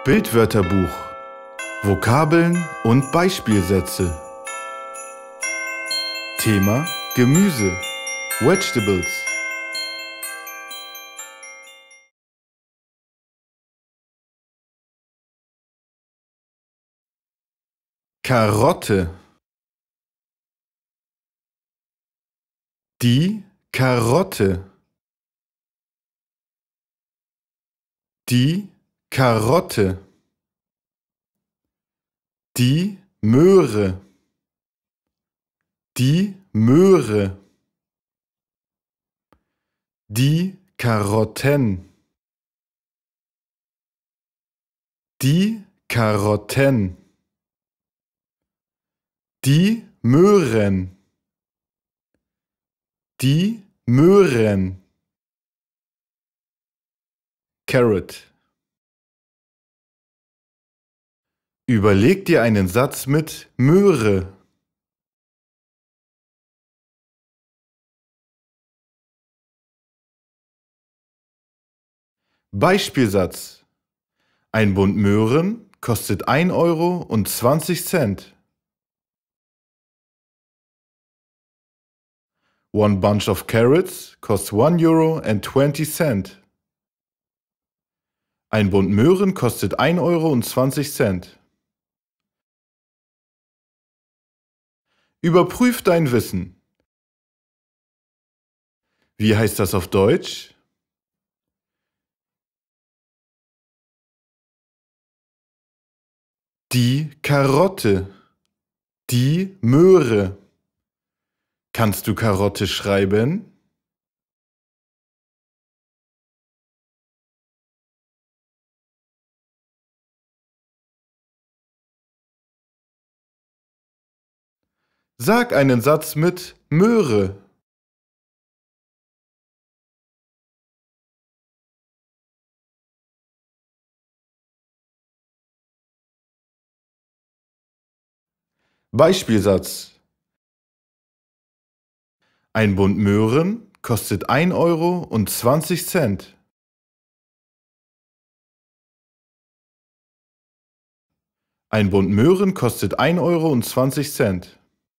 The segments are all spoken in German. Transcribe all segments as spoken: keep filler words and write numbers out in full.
Bildwörterbuch. Vokabeln und Beispielsätze. Thema: Gemüse. Vegetables. Karotte. Die Karotte. Die Karotte. Die Möhre. Die Möhre. Die Karotten. Die Karotten. Die Möhren. Die Möhren. Carrot. Überleg dir einen Satz mit Möhre. Beispielsatz: Ein Bund Möhren kostet ein Euro und zwanzig Cent. One bunch of carrots costs one euro and twenty cent. Ein Bund Möhren kostet ein Euro und zwanzig Cent. Überprüf dein Wissen. Wie heißt das auf Deutsch? Die Karotte. Die Möhre. Kannst du Karotte schreiben? Sag einen Satz mit Möhre. Beispielsatz: Ein Bund Möhren kostet ein Euro und zwanzig Cent. Ein Bund Möhren kostet ein Euro und zwanzig Cent.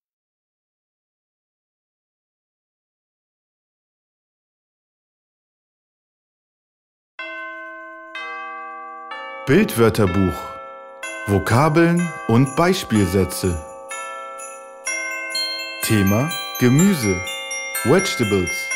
Bildwörterbuch. Vokabeln und Beispielsätze. Thema: Gemüse. Vegetables.